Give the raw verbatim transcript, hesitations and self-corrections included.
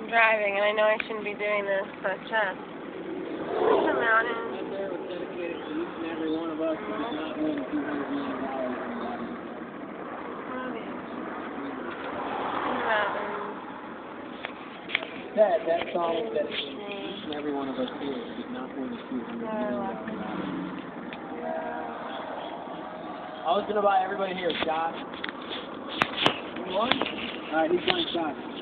driving, and I know I shouldn't be doing this, but just the mountains. That there was dedicated to each and every one of us who did not win two hundred million dollars in life. The mountains. That, that song was dedicated to each and every one of us here who did not win a two hundred million dollars. I was going to buy everybody here a shot. You want? Alright, he's buying shots.